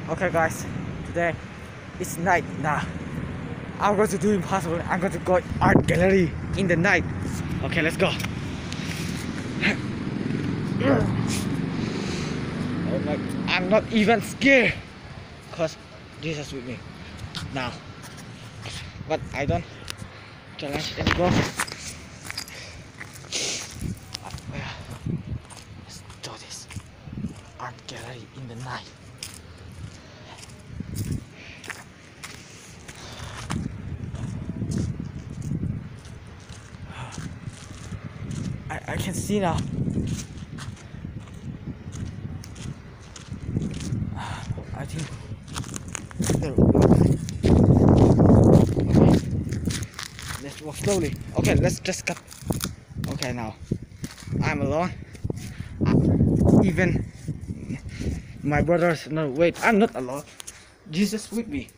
Okay guys, today it's night now. I'm going to do impossible. I'm going to go art gallery in the night. Okay, let's go. Oh my, I'm not even scared because Jesus with me now. But I don't challenge anymore. Let's do this art gallery in the night. I can see now. I think there we go. Okay. Let's walk slowly. Okay, let's just cut. Okay, now I'm alone. Even my brothers. No, wait, I'm not alone. Jesus with me.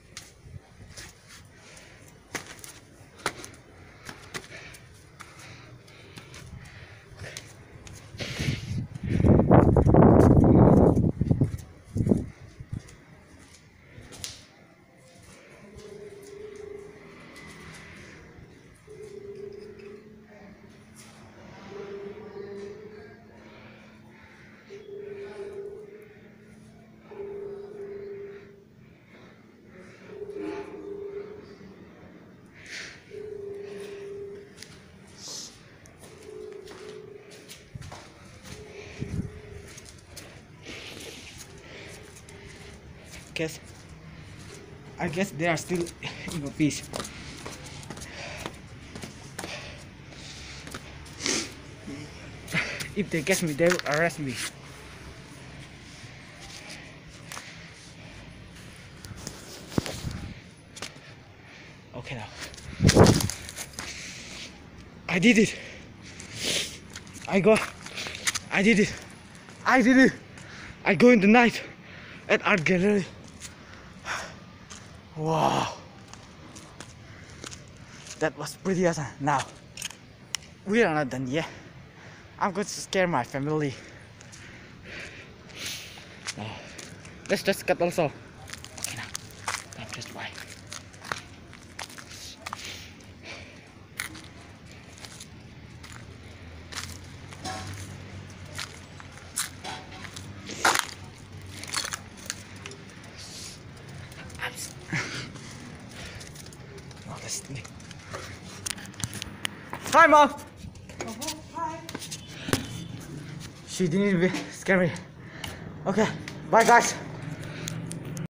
I guess they are still in a piece. If they catch me, they will arrest me. Okay, now I did it. I did it. I go in the night at art gallery. Wow, that was pretty awesome. Now we are not done yet. I'm going to scare my family. Now, let's just cut also. Okay, now that's just why. Hi, Mom. Hi. She didn't even scare me. Okay, bye, guys.